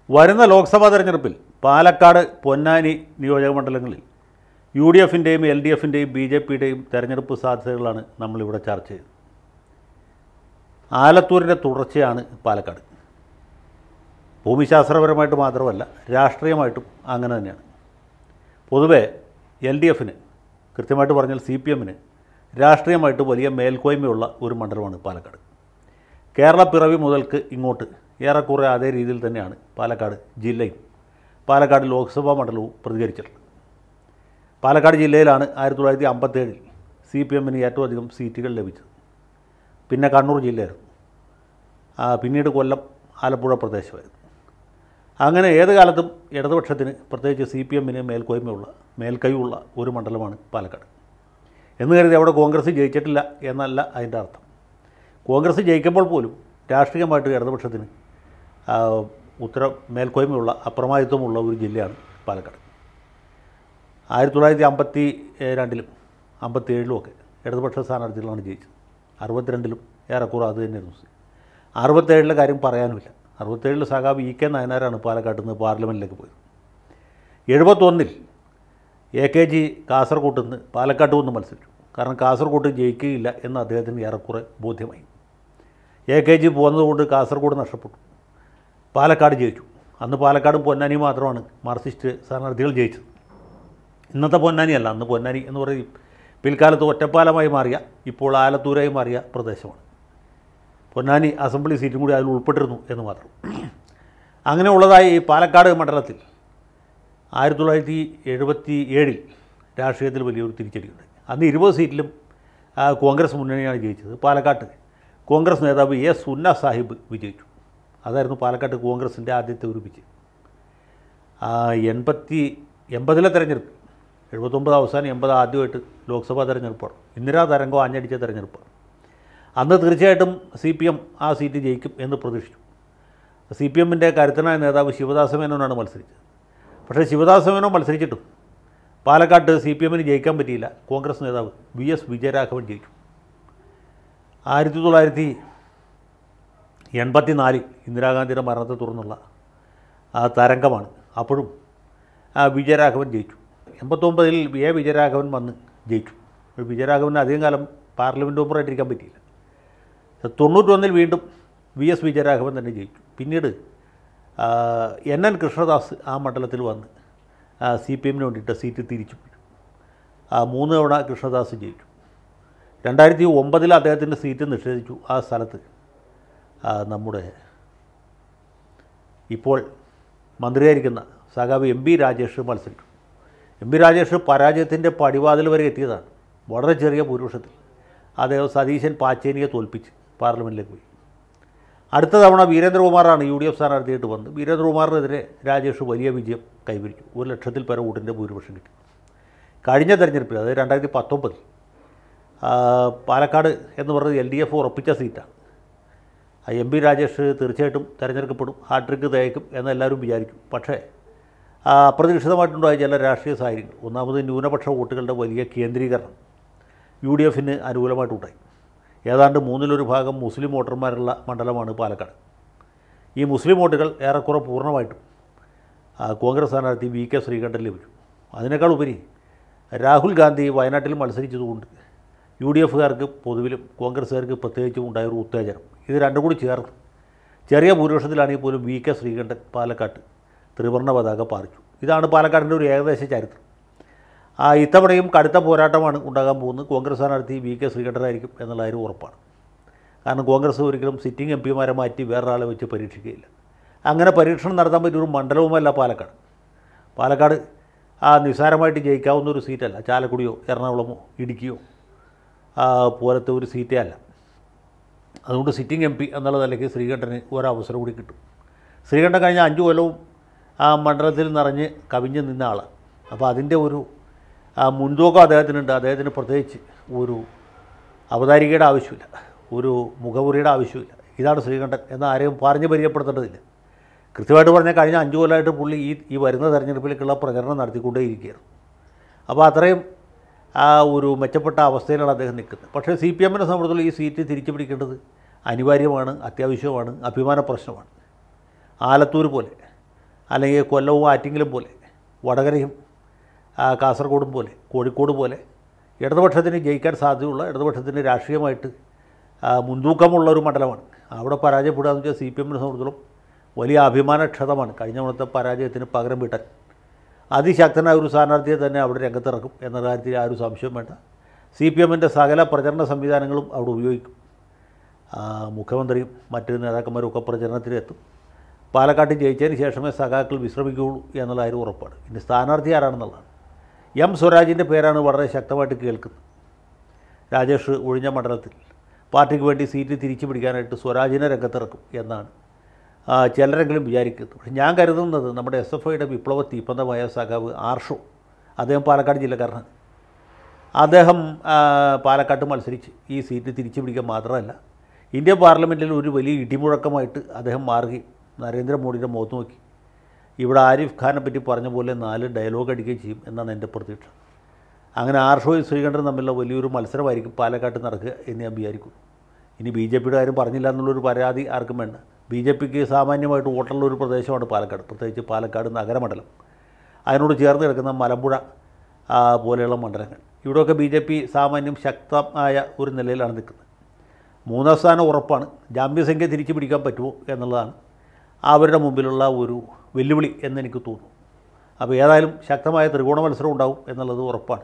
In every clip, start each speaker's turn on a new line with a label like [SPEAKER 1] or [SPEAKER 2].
[SPEAKER 1] വരുന്ന ലോക്സഭാ തെരഞ്ഞെടുപ്പിൽ പാലക്കാട്, പൊന്നാനി നിയോജക മണ്ഡലങ്ങളിൽ UDFൻ്റെയും LDFൻ്റെയും BJPയുടെയും തെരഞ്ഞെടുപ്പ് സാധ്യതകളാണ് നമ്മളിവിടെ ചർച്ച ചെയ്തത്. ആലത്തൂരിൻ്റെ തുടർച്ചയാണ് പാലക്കാട്. ഭൂമിശാസ്ത്രപരമായിട്ട് മാത്രമല്ല, രാഷ്ട്രീയമായിട്ടും അങ്ങനെ തന്നെയാണ്. പൊതുവെ LDFന്, കൃത്യമായിട്ട് പറഞ്ഞാൽ CPMന് രാഷ്ട്രീയമായിട്ട് വലിയ മേൽക്കോയ്മയുള്ള ഒരു മണ്ഡലമാണ് പാലക്കാട്. കേരള പിറവി മുതൽക്ക് ഇങ്ങോട്ട് ഏറെക്കുറെ അതേ രീതിയിൽ തന്നെയാണ് പാലക്കാട് ജില്ലയും പാലക്കാട് ലോക്സഭാ മണ്ഡലവും പ്രതികരിച്ചിട്ടുള്ളത്. പാലക്കാട് ജില്ലയിലാണ് 1957 CPMന് ഏറ്റവും അധികം സീറ്റുകൾ ലഭിച്ചത്. പിന്നെ കണ്ണൂർ ജില്ലയായിരുന്നു, പിന്നീട് കൊല്ലം, ആലപ്പുഴ പ്രദേശമായിരുന്നു. അങ്ങനെ ഏത് കാലത്തും ഇടതുപക്ഷത്തിന്, പ്രത്യേകിച്ച് CPMന് മേൽക്കൈയുള്ള ഒരു മണ്ഡലമാണ് പാലക്കാട്. എന്ന് കരുതി അവിടെ കോൺഗ്രസ് ജയിച്ചിട്ടില്ല എന്നല്ല അതിൻ്റെ അർത്ഥം. കോൺഗ്രസ് ജയിക്കുമ്പോൾ പോലും രാഷ്ട്രീയമായിട്ട് ഇടതുപക്ഷത്തിന് മേൽക്കോയ്മയുള്ള, അപ്രമാദിത്വമുള്ള ഒരു ജില്ലയാണ് പാലക്കാട്. 1952 57 ഒക്കെ ഇടതുപക്ഷ സ്ഥാനാർത്ഥികളാണ് ജയിച്ചത്. 62 ഏറെക്കുറെ അത് തന്നെയായിരുന്നു. 67 കാര്യം പറയാനുമില്ല. 67 സഖാവ് EK നായനാരാണ് പാലക്കാട്ടിൽ നിന്ന് പാർലമെൻറ്റിലേക്ക് പോയത്. 71 AKG കാസർഗോഡ് നിന്ന് പാലക്കാട്ട് വന്ന് മത്സരിച്ചു. കാരണം കാസർഗോഡ് ജയിക്കുകയില്ല എന്ന് അദ്ദേഹത്തിന് ഏറെക്കുറെ ബോധ്യമായി. AKG പോകുന്നതുകൊണ്ട് കാസർഗോഡ് നഷ്ടപ്പെട്ടു. പാലക്കാട് ജയിച്ചു. അന്ന് പാലക്കാടും പൊന്നാനി മാത്രമാണ് മാർക്സിസ്റ്റ് സ്ഥാനാർത്ഥികൾ ജയിച്ചത്. ഇന്നത്തെ പൊന്നാനിയല്ല, അന്ന് പൊന്നാനി എന്ന് പറയും പിൽക്കാലത്ത് ഒറ്റപ്പാലമായി മാറിയ, ഇപ്പോൾ ആലത്തൂരായി മാറിയ പ്രദേശമാണ്. പൊന്നാനി അസംബ്ലി സീറ്റും കൂടി അതിൽ ഉൾപ്പെട്ടിരുന്നു എന്ന് മാത്രം. അങ്ങനെയുള്ളതായി ഈ പാലക്കാട് മണ്ഡലത്തിൽ 1977 രാഷ്ട്രീയത്തിൽ വലിയൊരു തിരിച്ചടിയുണ്ടായി. അന്ന് 20 സീറ്റിലും കോൺഗ്രസ് മുന്നണിയാണ് ജയിച്ചത്. പാലക്കാട്ട് കോൺഗ്രസ് നേതാവ് A. സുന്ന സാഹിബ് വിജയിച്ചു. അതായിരുന്നു പാലക്കാട്ട് കോൺഗ്രസിൻ്റെ ആദ്യത്തെ ഒരു വിജയം. 80 തെരഞ്ഞെടുപ്പ്, 79 അവസാനം, 80 ആദ്യമായിട്ട് ലോക്സഭാ തെരഞ്ഞെടുപ്പാണ്. ഇന്ദിരാ തരംഗം ആഞ്ഞടിച്ച തെരഞ്ഞെടുപ്പാണ്. അന്ന് തീർച്ചയായിട്ടും CPM ആ സീറ്റ് ജയിക്കും എന്ന് പ്രതീക്ഷിച്ചു. CPMൻ്റെ കരുത്തനായ നേതാവ് ശിവദാസ മേനോനാണ് മത്സരിച്ചത്. പക്ഷേ ശിവദാസ മേനോൻ മത്സരിച്ചിട്ടും പാലക്കാട്ട് CPMന് ജയിക്കാൻ പറ്റിയില്ല. കോൺഗ്രസ് നേതാവ് VS വിജയരാഘവൻ ജയിച്ചു. 1984 ഇന്ദിരാഗാന്ധിയുടെ മരണത്തെ തുടർന്നുള്ള ആ തരംഗമാണ്. അപ്പോഴും വിജയരാഘവൻ ജയിച്ചു. 89 A. വിജയരാഘവൻ വന്ന് ജയിച്ചു. വിജയരാഘവന് അധികം കാലം പാർലമെൻറ്റ് മെമ്പറായിട്ടിരിക്കാൻ പറ്റിയില്ല. 91 വീണ്ടും VS വിജയരാഘവൻ തന്നെ ജയിച്ചു. പിന്നീട് NN കൃഷ്ണദാസ് ആ മണ്ഡലത്തിൽ വന്ന് CPMന് വേണ്ടിയിട്ട് സീറ്റ് തിരിച്ചു പിടിച്ചു. 3 തവണ കൃഷ്ണദാസ് ജയിച്ചു. 2009 അദ്ദേഹത്തിൻ്റെ സീറ്റ് നിഷേധിച്ചു. ആ സ്ഥലത്ത് നമ്മുടെ ഇപ്പോൾ മന്ത്രിയായിരിക്കുന്ന സഖാവ് MB രാജേഷ് മത്സരിച്ചു. MB രാജേഷ് പരാജയത്തിൻ്റെ പടിവാതിൽ വരെ എത്തിയതാണ്. വളരെ ചെറിയ ഭൂരിപക്ഷത്തിൽ അദ്ദേഹം സതീശൻ പാച്ചേനിയെ തോൽപ്പിച്ച് പാർലമെൻറ്റിലേക്ക് പോയി. അടുത്ത തവണ വീരേന്ദ്രകുമാറാണ് UDF സ്ഥാനാർത്ഥിയായിട്ട് വന്ന്. വീരേന്ദ്രകുമാറിനെതിരെ രാജേഷ് വലിയ വിജയം കൈവരിച്ചു. 1,00,000-ൽ പരം വോട്ടിൻ്റെ ഭൂരിപക്ഷം കിട്ടി. കഴിഞ്ഞ തെരഞ്ഞെടുപ്പിൽ, അതായത് 2019 പാലക്കാട് എന്ന് പറയുന്നത് LDF ഉറപ്പിച്ച സീറ്റാണ്. MB രാജേഷ് തീർച്ചയായിട്ടും തിരഞ്ഞെടുക്കപ്പെടും, ഹാട്രിക്ക് തേക്കും എന്നെല്ലാവരും വിചാരിക്കും. പക്ഷേ അപ്രതീക്ഷിതമായിട്ടുണ്ടായ ചില രാഷ്ട്രീയ സാഹചര്യങ്ങൾ, ഒന്നാമത് ന്യൂനപക്ഷ വോട്ടുകളുടെ വലിയ കേന്ദ്രീകരണം UDFന് അനുകൂലമായിട്ടുണ്ടായി. ഏതാണ്ട് 1/3 ഭാഗം മുസ്ലിം വോട്ടർമാരുള്ള മണ്ഡലമാണ് പാലക്കാട്. ഈ മുസ്ലിം വോട്ടുകൾ ഏറെക്കുറെ പൂർണ്ണമായിട്ടും കോൺഗ്രസ് സ്ഥാനാർത്ഥി VK ശ്രീകണ്ഠൻ ലഭിച്ചു. അതിനേക്കാൾ ഉപരി രാഹുൽ ഗാന്ധി വയനാട്ടിൽ മത്സരിച്ചതുകൊണ്ട് UDFകാർക്ക് പൊതുവിലും കോൺഗ്രസ്സുകാർക്ക് പ്രത്യേകിച്ചും ഉണ്ടായൊരു ഉത്തേജനം. ഇത് രണ്ടും കൂടി ചേർന്ന് ചെറിയ ഭൂരിപക്ഷത്തിലാണെങ്കിൽ പോലും VK ശ്രീകണ്ഠൻ പാലക്കാട്ട് ത്രിവർണ്ണ പതാക പാറിച്ചു. ഇതാണ് പാലക്കാടിൻ്റെ ഒരു ഏകദേശ ചരിത്രം. ഇത്തവണയും കടുത്ത പോരാട്ടമാണ് ഉണ്ടാകാൻ പോകുന്നത്. കോൺഗ്രസ് സ്ഥാനാർത്ഥി VK ശ്രീകണ്ഠനായിരിക്കും എന്നുള്ള കാര്യം ഉറപ്പാണ്. കാരണം കോൺഗ്രസ് ഒരിക്കലും സിറ്റിംഗ് MPമാരെ മാറ്റി വേറൊരാളെ വെച്ച് പരീക്ഷിക്കുകയില്ല. അങ്ങനെ പരീക്ഷണം നടത്താൻ പറ്റിയൊരു മണ്ഡലവുമല്ല പാലക്കാട്. പാലക്കാട് നിസ്സാരമായിട്ട് ജയിക്കാവുന്ന ഒരു സീറ്റല്ല. ചാലക്കുടിയോ എറണാകുളമോ ഇടുക്കിയോ പോലത്തെ ഒരു സീറ്റേ അല്ല. അതുകൊണ്ട് സിറ്റിംഗ് MP എന്നുള്ള നിലയ്ക്ക് ശ്രീകണ്ഠന് ഒരവസരം കൂടി കിട്ടും. ശ്രീകണ്ഠൻ കഴിഞ്ഞ 5 കൊല്ലവും ആ മണ്ഡലത്തിൽ നിറഞ്ഞ് കവിഞ്ഞ് നിന്ന ആളാണ്. അപ്പോൾ അതിൻ്റെ ഒരു മുൻതൂക്കം അദ്ദേഹത്തിനുണ്ട്. അദ്ദേഹത്തിന് പ്രത്യേകിച്ച് ഒരു അവതാരികയുടെ ആവശ്യമില്ല, ഒരു മുഖവുറിയുടെ ആവശ്യമില്ല. ഇതാണ് ശ്രീകണ്ഠൻ എന്ന് ആരെയും പറഞ്ഞ് പരിചയപ്പെടുത്തേണ്ടതില്ല. കൃത്യമായിട്ട് പറഞ്ഞാൽ കഴിഞ്ഞ 5 കൊല്ലമായിട്ട് പുള്ളി ഈ വരുന്ന തെരഞ്ഞെടുപ്പിലേക്കുള്ള പ്രചരണം നടത്തിക്കൊണ്ടേയിരിക്കുകയായിരുന്നു. അപ്പോൾ അത്രയും ഒരു മെച്ചപ്പെട്ട അവസ്ഥയിലാണ് അദ്ദേഹം നിൽക്കുന്നത്. പക്ഷേ CPMനെ സംബന്ധിച്ചുള്ള ഈ സീറ്റ് തിരിച്ചു പിടിക്കേണ്ടത് അനിവാര്യമാണ്, അത്യാവശ്യമാണ്, അഭിമാന പ്രശ്നമാണ്. ആലത്തൂർ പോലെ അല്ലെങ്കിൽ കൊല്ലവും ആറ്റിങ്ങലും പോലെ, വടകരയും കാസർഗോഡും പോലെ, കോഴിക്കോട് പോലെ ഇടതുപക്ഷത്തിന് ജയിക്കാൻ സാധ്യതയുള്ള, ഇടതുപക്ഷത്തിന് രാഷ്ട്രീയമായിട്ട് മുൻതൂക്കമുള്ള ഒരു മണ്ഡലമാണ്. അവിടെ പരാജയപ്പെടുക എന്ന് വെച്ചാൽ സി പി എമ്മിനെ സംബന്ധിച്ചിടത്തോളം വലിയ അഭിമാനക്ഷതമാണ്. കഴിഞ്ഞ തവണത്തെ പരാജയത്തിന് പകരം വീട്ടാൻ അതിശക്തനായ ഒരു സ്ഥാനാർത്ഥിയെ തന്നെ അവിടെ രംഗത്തിറക്കും എന്ന കാര്യത്തിൽ ആ ഒരു സംശയം വേണ്ട. സി പി എമ്മിൻ്റെ സകല പ്രചരണ സംവിധാനങ്ങളും അവിടെ ഉപയോഗിക്കും. മുഖ്യമന്ത്രിയും മറ്റ് നേതാക്കന്മാരും ഒക്കെ പ്രചരണത്തിലെത്തും. പാലക്കാട്ട് ജയിച്ചതിന് ശേഷമേ സഖാക്കൾ വിശ്രമിക്കുകയുള്ളൂ എന്നുള്ള കാര്യം ഉറപ്പാണ്. ഇനി സ്ഥാനാർത്ഥി ആരാണെന്നുള്ളതാണ്. എം സ്വരാജിൻ്റെ പേരാണ് വളരെ ശക്തമായിട്ട് കേൾക്കുന്നത്. രാജേഷ് ഒഴിഞ്ഞ മണ്ഡലത്തിൽ പാർട്ടിക്ക് വേണ്ടി സീറ്റ് തിരിച്ചു പിടിക്കാനായിട്ട് സ്വരാജിനെ രംഗത്തിറക്കും എന്നാണ് ചിലരെങ്കിലും വിചാരിക്കുന്നത്. പക്ഷേ ഞാൻ കരുതുന്നത് നമ്മുടെ SFIയുടെ വിപ്ലവ തീപ്പന്തമായ സഖാവ് ആർഷോ, അദ്ദേഹം പാലക്കാട് ജില്ലക്കാരനാണ്. അദ്ദേഹം പാലക്കാട്ട് മത്സരിച്ച് ഈ സീറ്റ് തിരിച്ചു പിടിക്കാൻ മാത്രമല്ല, ഇന്ത്യൻ പാർലമെൻറ്റിൽ ഒരു വലിയ ഇടിമുഴക്കമായിട്ട് അദ്ദേഹം മാറുകയും നരേന്ദ്രമോദിയുടെ മുഖത്ത് നോക്കി ഇവിടെ ആരിഫ് ഖാനെ പറ്റി പറഞ്ഞ പോലെ 4 ഡയലോഗ് അടിക്കുകയും ചെയ്യും എന്നാണ് എൻ്റെ പ്രതീക്ഷ. അങ്ങനെ ആർഷോയും ശ്രീകണ്ഠനും തമ്മിലുള്ള വലിയൊരു മത്സരമായിരിക്കും പാലക്കാട്ട് നടക്കുക എന്ന് ഞാൻ വിചാരിക്കുന്നു. ഇനി BJPയുടെ കാര്യം പറഞ്ഞില്ല എന്നുള്ളൊരു പരാതി ആർക്കും വേണ്ട. BJPക്ക് സാമാന്യമായിട്ട് വോട്ടുള്ള ഒരു പ്രദേശമാണ് പാലക്കാട്, പ്രത്യേകിച്ച് പാലക്കാട് നഗരമണ്ഡലം, അതിനോട് ചേർന്ന് കിടക്കുന്ന മലമ്പുഴ പോലെയുള്ള മണ്ഡലങ്ങൾ. ഇവിടെയൊക്കെ BJP സാമാന്യം ശക്തമായ ഒരു നിലയിലാണ് നിൽക്കുന്നത്. 3ാം സ്ഥാനം ഉറപ്പാണ്. ജാമ്യസംഖ്യ തിരിച്ചു പിടിക്കാൻ പറ്റുമോ എന്നുള്ളതാണ് അവരുടെ മുമ്പിലുള്ള ഒരു വെല്ലുവിളി എന്നെനിക്ക് തോന്നുന്നു. അപ്പോൾ ഏതായാലും ശക്തമായ ത്രികോണ മത്സരം ഉണ്ടാവും എന്നുള്ളത് ഉറപ്പാണ്.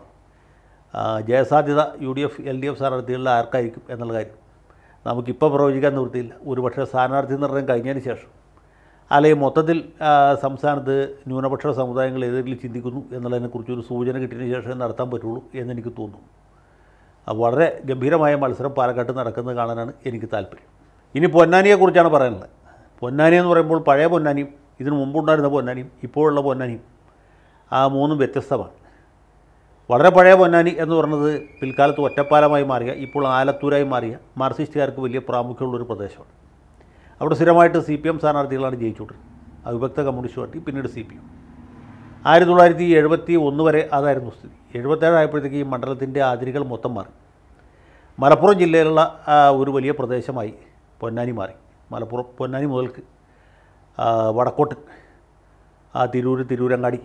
[SPEAKER 1] ജയസാധ്യത UDF LDF സ്ഥാനാർത്ഥികളിൽ ആർക്കായിരിക്കും എന്നുള്ള കാര്യം നമുക്കിപ്പോൾ പ്രവചിക്കാൻ നിവൃത്തിയില്ല. ഒരുപക്ഷെ സ്ഥാനാർത്ഥി നിർണ്ണയം കഴിഞ്ഞതിന് ശേഷം, അല്ലെങ്കിൽ മൊത്തത്തിൽ സംസ്ഥാനത്ത് ന്യൂനപക്ഷ സമുദായങ്ങൾ ഏതെങ്കിലും ചിന്തിക്കുന്നു എന്നുള്ളതിനെക്കുറിച്ചൊരു സൂചന കിട്ടിയതിന് ശേഷം നടത്താൻ പറ്റുള്ളൂ എന്നെനിക്ക് തോന്നുന്നു. വളരെ ഗംഭീരമായ മത്സരം പാലക്കാട്ട് നടക്കുന്നത് കാണാനാണ് എനിക്ക് താല്പര്യം. ഇനി പൊന്നാനിയെക്കുറിച്ചാണ് പറയാനുള്ളത്. പൊന്നാനി എന്ന് പറയുമ്പോൾ പഴയ പൊന്നാനിയും ഇതിനു മുമ്പുണ്ടായിരുന്ന പൊന്നാനിയും ഇപ്പോഴുള്ള പൊന്നാനിയും മൂന്നും വ്യത്യസ്തമാണ്. വളരെ പഴയ പൊന്നാനി എന്ന് പറയുന്നത് പിൽക്കാലത്ത് ഒറ്റപ്പാലമായി മാറിയ, ഇപ്പോൾ ആലത്തൂരായി മാറിയ മാർക്സിസ്റ്റുകാർക്ക് വലിയ പ്രാമുഖ്യമുള്ളൊരു പ്രദേശമാണ്. അവിടെ സ്ഥിരമായിട്ട് CPM സ്ഥാനാർത്ഥികളാണ് ജയിച്ചുകൊണ്ടിരുന്നത്. അവിഭക്ത കമ്മ്യൂണിസ്റ്റ് പാർട്ടി, പിന്നീട് CPM. 1971 വരെ അതായിരുന്നു സ്ഥിതി. 77 ആയപ്പോഴത്തേക്ക് ഈ മണ്ഡലത്തിൻ്റെ അതിരുകൾ മൊത്തം മാറി. മലപ്പുറം ജില്ലയിലുള്ള ഒരു വലിയ പ്രദേശമായി പൊന്നാനി മാറി. മലപ്പുറം പൊന്നാനി മുതൽക്ക് വടക്കോട്ട് തിരൂരങ്ങാടി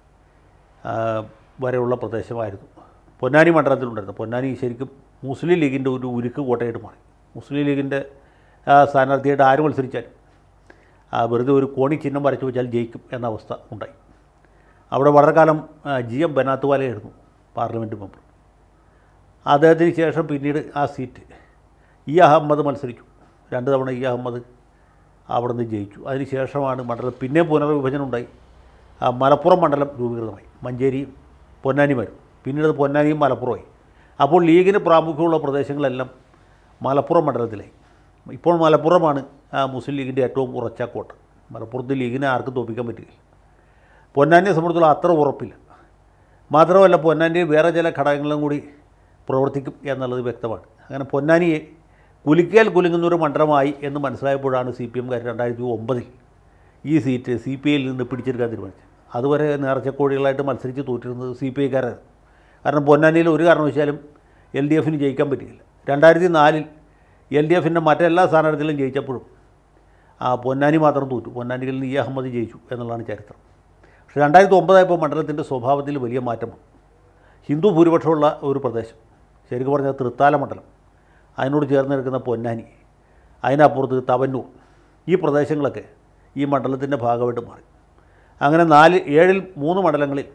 [SPEAKER 1] വരെയുള്ള പ്രദേശമായിരുന്നു പൊന്നാനി മണ്ഡലത്തിലുണ്ടായിരുന്നത്. പൊന്നാനി ശരിക്കും മുസ്ലിം ലീഗിൻ്റെ ഒരു ഉരുക്ക് കോട്ടയായിട്ട് മാറി. മുസ്ലിം ലീഗിൻ്റെ സ്ഥാനാർത്ഥിയായിട്ട് ആര് മത്സരിച്ചാലും വെറുതെ ഒരു കോണി ചിഹ്നം വരച്ചു വെച്ചാൽ ജയിക്കും എന്ന അവസ്ഥ ഉണ്ടായി. അവിടെ വളരെ കാലം GM ബനാത്തുവാലയായിരുന്നു പാർലമെൻറ്റ് മെമ്പർ. അദ്ദേഹത്തിന് ശേഷം പിന്നീട് ആ സീറ്റ് അഹമ്മദ് മത്സരിച്ചു. 2 തവണ അഹമ്മദ് അവിടെ നിന്ന് ജയിച്ചു. അതിനുശേഷമാണ് മണ്ഡലം പിന്നെ പുനർവിഭജനം ഉണ്ടായി. മലപ്പുറം മണ്ഡലം രൂപീകൃതമായി. മഞ്ചേരിയും പൊന്നാനിയുമായിരുന്നു. പിന്നീട് പൊന്നാനിയും മലപ്പുറമായി. അപ്പോൾ ലീഗിന് പ്രാമുഖ്യമുള്ള പ്രദേശങ്ങളെല്ലാം മലപ്പുറം മണ്ഡലത്തിലായി. ഇപ്പോൾ മലപ്പുറമാണ് മുസ്ലിം ലീഗിൻ്റെ ഏറ്റവും ഉറച്ച കോട്ട. മലപ്പുറത്ത് ലീഗിനെ ആർക്കും തോൽപ്പിക്കാൻ പറ്റില്ല. പൊന്നാനിയെ സംബന്ധിച്ചുള്ള അത്ര ഉറപ്പില്ല. മാത്രമല്ല പൊന്നാനിയിൽ വേറെ ചില ഘടകങ്ങളും കൂടി പ്രവർത്തിക്കും എന്നുള്ളത് വ്യക്തമാണ്. അങ്ങനെ പൊന്നാനിയെ കുലുക്കിയാൽ കുലുങ്ങുന്നൊരു മണ്ഡലമായി എന്ന് മനസ്സിലായപ്പോഴാണ് CPMകാർ 2009 ഈ സീറ്റ് CPIയിൽ നിന്ന് പിടിച്ചെടുക്കാൻ തീരുമാനിച്ചത്. അതുവരെ നേർച്ചക്കോഴികളായിട്ട് മത്സരിച്ച് തോറ്റിരുന്നത് CPIക്കാരാണ്. കാരണം പൊന്നാനിയിൽ ഒരു കാരണവശാലും LDFന് ജയിക്കാൻ പറ്റിയില്ല. 2004 LDFൻ്റെ മറ്റെല്ലാ സ്ഥാനാർത്ഥികളും ജയിച്ചപ്പോഴും പൊന്നാനി മാത്രം തോറ്റു. പൊന്നാനിയിൽ അഹമ്മദ് ജയിച്ചു എന്നുള്ളതാണ് ചരിത്രം. പക്ഷേ 2009 ആയപ്പോൾ മണ്ഡലത്തിൻ്റെ സ്വഭാവത്തിൽ വലിയ മാറ്റം വന്നു. ഹിന്ദു ഭൂരിപക്ഷമുള്ള ഒരു പ്രദേശം, ശരിക്കും പറഞ്ഞാൽ തൃത്താല മണ്ഡലം, അതിനോട് ചേർന്ന് നിൽക്കുന്ന പൊന്നാനി, അതിനപ്പുറത്ത് തവന്നൂർ, ഈ പ്രദേശങ്ങളൊക്കെ ഈ മണ്ഡലത്തിൻ്റെ ഭാഗമായിട്ട് മാറി. അങ്ങനെ 7ൽ 3 മണ്ഡലങ്ങളിൽ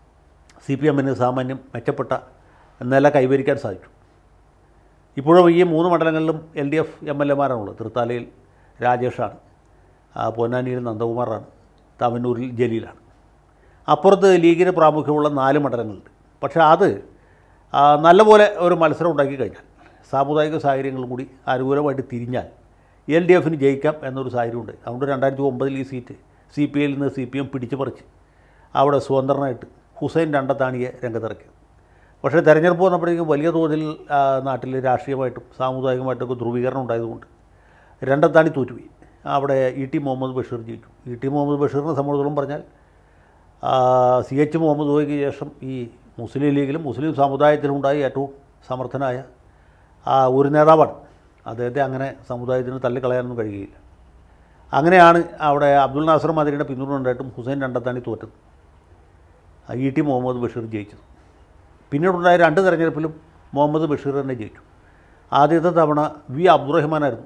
[SPEAKER 1] CPMന് സാമാന്യം മെച്ചപ്പെട്ട നില കൈവരിക്കാൻ സാധിച്ചു. ഇപ്പോഴും ഈ 3 മണ്ഡലങ്ങളിലും LDF MLAമാരാണുള്ളത്. തൃത്താലയിൽ രാജേഷാണ്, പൊന്നാനിയിൽ നന്ദകുമാറാണ്, തവന്നൂരിൽ ജലീലാണ്. അപ്പുറത്ത് ലീഗിന് പ്രാമുഖ്യമുള്ള 4 മണ്ഡലങ്ങളുണ്ട്. പക്ഷേ അത് നല്ലപോലെ ഒരു മത്സരം ഉണ്ടാക്കി കഴിഞ്ഞാൽ, സാമുദായിക സാഹചര്യങ്ങളും കൂടി അനുകൂലമായിട്ട് തിരിഞ്ഞാൽ LDFന് ജയിക്കാം എന്നൊരു സാഹചര്യമുണ്ട്. അതുകൊണ്ട് 2009 ഈ സീറ്റ് CPIയിൽ നിന്ന് CPM പിടിച്ചു പറിച്ച് അവിടെ സ്വതന്ത്രനായിട്ട് ഹുസൈൻ രണ്ടത്താണിയെ രംഗത്തിറക്കി. പക്ഷേ തെരഞ്ഞെടുപ്പ് വന്നപ്പോഴേക്കും വലിയ തോതിൽ നാട്ടിൽ രാഷ്ട്രീയമായിട്ടും സാമുദായികമായിട്ടൊക്കെ ധ്രുവീകരണം ഉണ്ടായതുകൊണ്ട് രണ്ടത്താണി തോറ്റുപോയി. അവിടെ ET മുഹമ്മദ് ബഷീർ ജയിച്ചു. ET മുഹമ്മദ് ബഷീറിനെ സംബന്ധിച്ചിടത്തോളം പറഞ്ഞാൽ CH മുഹമ്മദ് കോയയ്ക്ക് ശേഷം ഈ മുസ്ലിം ലീഗിലും മുസ്ലിം സമുദായത്തിലുണ്ടായ ഏറ്റവും സമർത്ഥനായ ഒരു നേതാവാണ്. അദ്ദേഹത്തെ അങ്ങനെ സമുദായത്തിന് തള്ളിക്കളയാനൊന്നും കഴിയുകയില്ല. അങ്ങനെയാണ് അവിടെ അബ്ദുൽ നാസർ മദനിയുടെ പിന്തുണയുണ്ടായിട്ടും ഹുസൈൻ രണ്ടത്താണി തോറ്റത്. ഇ ടി മുഹമ്മദ് ബഷീർ ജയിച്ചത്. പിന്നീടുണ്ടായ 2 തെരഞ്ഞെടുപ്പിലും മുഹമ്മദ് ബഷീർ തന്നെ ജയിച്ചു. ആദ്യത്തെ തവണ വി അബ്ദുറഹ്മാനായിരുന്നു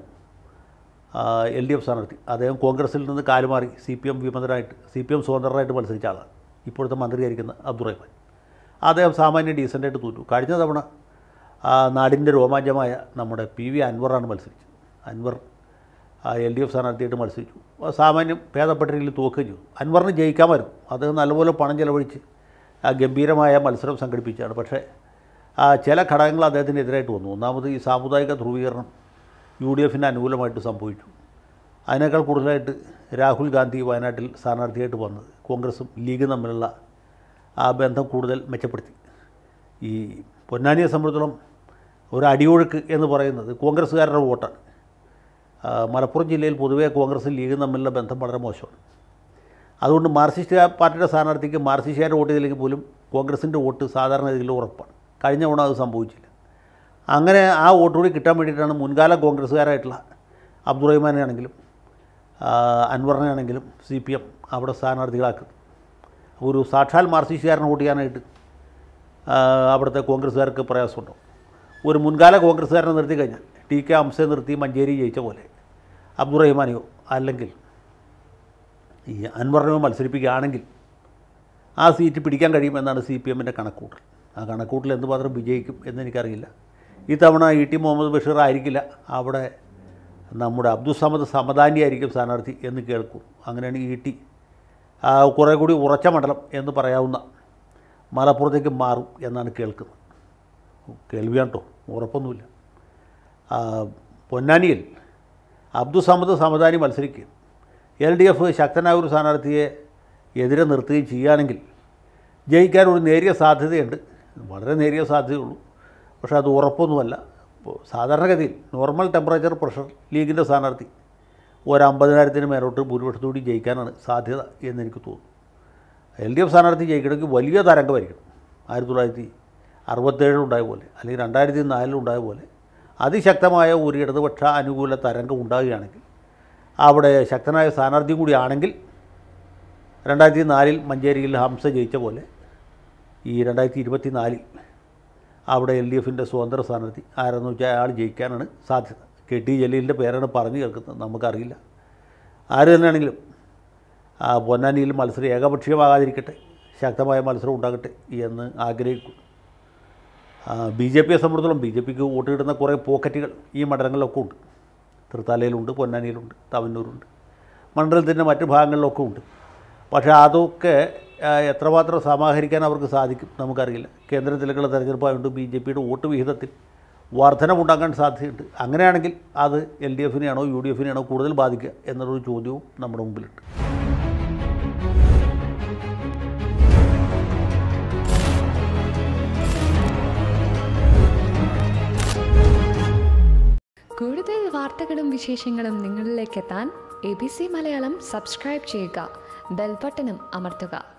[SPEAKER 1] LDF സ്ഥാനാർത്ഥി. അദ്ദേഹം കോൺഗ്രസിൽ നിന്ന് കാലുമാറി CPM വിമതരായിട്ട് CPM സ്വതന്ത്രരായിട്ട് മത്സരിച്ച ആളാണ്. ഇപ്പോഴത്തെ മന്ത്രിയായിരിക്കുന്ന അബ്ദുറഹ്മാൻ. അദ്ദേഹം സാമാന്യം ഡീസൻ്റായിട്ട് തോറ്റു. കഴിഞ്ഞ തവണ നാടിൻ്റെ രോമാഞ്ചമായ നമ്മുടെ PV അൻവറാണ് മത്സരിച്ചത്. അൻവർ LDF സ്ഥാനാർത്ഥിയായിട്ട് മത്സരിച്ചു. സാമാന്യം ഭേദപ്പെട്ട രീതിയിൽ തോക്കുകയും ചെയ്തു. അൻവറിന് ജയിക്കാമായിരുന്നു. അദ്ദേഹം നല്ലപോലെ പണം ചെലവഴിച്ച് ഗംഭീരമായ മത്സരം സംഘടിപ്പിച്ചാണ്. പക്ഷേ ചില ഘടകങ്ങൾ അദ്ദേഹത്തിനെതിരായിട്ട് വന്നു. ഒന്നാമത് ഈ സാമുദായിക ധ്രുവീകരണം UDFന് അനുകൂലമായിട്ട് സംഭവിച്ചു. അതിനേക്കാൾ കൂടുതലായിട്ട് രാഹുൽ ഗാന്ധി വയനാട്ടിൽ സ്ഥാനാർത്ഥിയായിട്ട് വന്നത് കോൺഗ്രസും ലീഗും തമ്മിലുള്ള ആ ബന്ധം കൂടുതൽ മെച്ചപ്പെടുത്തി. ഈ പൊന്നാനിയെ സംബന്ധിച്ചിടത്തോളം ഒരു അടിയൊഴുക്ക് എന്ന് പറയുന്നത് കോൺഗ്രസ്സുകാരുടെ വോട്ടാണ്. മലപ്പുറം ജില്ലയിൽ പൊതുവേ കോൺഗ്രസും ലീഗും തമ്മിലുള്ള ബന്ധം വളരെ മോശമാണ്. അതുകൊണ്ട് മാർക്സിസ്റ്റ് പാർട്ടിയുടെ സ്ഥാനാർത്ഥിക്ക് മാർക്സിസ്റ്റുകാരുടെ വോട്ട് ചെയ്തില്ലെങ്കിൽ പോലും കോൺഗ്രസിൻ്റെ വോട്ട് സാധാരണ രീതിയിൽ ഉറപ്പാണ്. കഴിഞ്ഞ തവണ അത് സംഭവിച്ചില്ല. അങ്ങനെ ആ വോട്ട് കൂടി കിട്ടാൻ വേണ്ടിയിട്ടാണ് മുൻകാല കോൺഗ്രസ്സുകാരായിട്ടുള്ള അബ്ദുറഹ്മാനെ ആണെങ്കിലും അൻവറിനെ ആണെങ്കിലും CPM അവിടെ സ്ഥാനാർത്ഥികളാക്കുന്നത്. ഒരു സാക്ഷാൽ മാർക്സിസ്റ്റുകാരനെ വോട്ട് ചെയ്യാനായിട്ട് അവിടുത്തെ കോൺഗ്രസ്സുകാർക്ക് പ്രയാസമുണ്ടാവും. ഒരു മുൻകാല കോൺഗ്രസ്സുകാരനെ നിർത്തി കഴിഞ്ഞാൽ TK ഹംസയെ നിർത്തി മഞ്ചേരി ജയിച്ച പോലെ അബ്ദുറഹ്മാനെയോ അല്ലെങ്കിൽ ഈ അൻവറിനെയോ മത്സരിപ്പിക്കുകയാണെങ്കിൽ ആ സീറ്റ് പിടിക്കാൻ കഴിയുമെന്നാണ് CPMൻ്റെ കണക്കൂട്ടൽ. ആ കണക്കൂട്ടൽ എന്തുമാത്രം വിജയിക്കും എന്നെനിക്കറിയില്ല. ഇത്തവണ ഇ ടി മുഹമ്മദ് ബഷീർ ആയിരിക്കില്ല, അവിടെ നമ്മുടെ അബ്ദുൽ സമദ് സമദാനി ആയിരിക്കും സ്ഥാനാർത്ഥി എന്ന് കേൾക്കും. അങ്ങനെയാണ് ഇ ടി കുറേ കൂടി ഉറച്ച മണ്ഡലം എന്ന് പറയാവുന്ന മലപ്പുറത്തേക്ക് മാറും എന്നാണ് കേൾക്കുന്നത്. കേൾവിയാണ് കേട്ടോ, ഉറപ്പൊന്നുമില്ല. പൊന്നാനിയിൽ അബ്ദുൽ സമദ് സമദാനി മത്സരിക്കുകയും LDF ശക്തനായ ഒരു സ്ഥാനാർത്ഥിയെ എതിരെ നിർത്തുകയും ചെയ്യുകയാണെങ്കിൽ ജയിക്കാൻ ഒരു നേരിയ സാധ്യതയുണ്ട്. വളരെ നേരിയ സാധ്യതയുള്ളൂ, പക്ഷേ അത് ഉറപ്പൊന്നുമല്ല. ഇപ്പോൾ സാധാരണഗതിയിൽ നോർമൽ ടെമ്പറേച്ചർ പ്രഷർ ലീഗിൻ്റെ സ്ഥാനാർത്ഥി ഒരു 50,000 മേലോട്ട് ഭൂരിപക്ഷത്തോടെ ജയിക്കാനാണ് സാധ്യത എന്നെനിക്ക് തോന്നുന്നു. LDF സ്ഥാനാർത്ഥി ജയിക്കണമെങ്കിൽ വലിയ തരംഗമായിരിക്കണം. 1967 ഉണ്ടായ പോലെ അല്ലെങ്കിൽ 2004 ഉണ്ടായ പോലെ അതിശക്തമായ ഒരു ഇടതുപക്ഷ അനുകൂല തരംഗം ഉണ്ടാകുകയാണെങ്കിൽ, അവിടെ ശക്തനായ സ്ഥാനാർത്ഥി കൂടിയാണെങ്കിൽ 2004 മഞ്ചേരിയിൽ ഹംസ ജയിച്ച പോലെ ഈ 2024 അവിടെ LDFൻ്റെ സ്വതന്ത്ര സ്ഥാനാർത്ഥി ആരെന്ന് വെച്ചാൽ അയാൾ ജയിക്കാനാണ് സാധ്യത. KT ജലീലിൻ്റെ പേരാണ് പറഞ്ഞു കേൾക്കുന്നത്, നമുക്കറിയില്ല. ആര് തന്നെയാണെങ്കിലും പൊന്നാനിയിൽ മത്സരം ഏകപക്ഷീയമാകാതിരിക്കട്ടെ, ശക്തമായ മത്സരം ഉണ്ടാകട്ടെ എന്ന് ആഗ്രഹിക്കുന്നു. BJPയെ സംബന്ധിച്ചിടത്തോളം BJPക്ക് വോട്ട് കിട്ടുന്ന കുറേ പോക്കറ്റുകൾ ഈ മണ്ഡലങ്ങളിലൊക്കെ ഉണ്ട്. തൃത്താലയിലുണ്ട്, പൊന്നാനിയിലുണ്ട്, തവന്നൂരുണ്ട്, മണ്ഡലത്തിൻ്റെ മറ്റ് ഭാഗങ്ങളിലൊക്കെ ഉണ്ട്. പക്ഷേ അതൊക്കെ എത്രമാത്രം സമാഹരിക്കാൻ അവർക്ക് സാധിക്കും നമുക്കറിയില്ല. കേന്ദ്രത്തിലേക്കുള്ള തെരഞ്ഞെടുപ്പായതുകൊണ്ട് BJPയുടെ വോട്ട് വിഹിതത്തിൽ വർധനവുണ്ടാകാൻ സാധ്യതയുണ്ട്. അങ്ങനെയാണെങ്കിൽ അത് LDFനെയാണോ UDFനെയാണോ കൂടുതൽ ബാധിക്കുക എന്നൊരു ചോദ്യവും നമ്മുടെ മുമ്പിലുണ്ട്.
[SPEAKER 2] കൂടുതൽ വാർത്തകളും വിശേഷങ്ങളും നിങ്ങളിലേക്ക് എത്താൻ ABC മലയാളം സബ്സ്ക്രൈബ് ചെയ്യുക, ബെൽ ബട്ടണും അമർത്തുക.